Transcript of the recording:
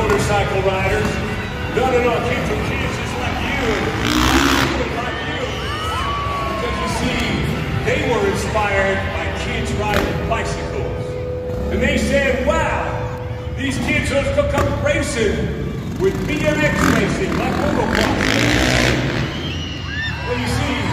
motorcycle riders. None of our kids are kids just like you and like you. Because you see, they were inspired by kids riding bicycles. And they said, wow, these kids are going to come racing with BMX racing, like motocross. Well, you see,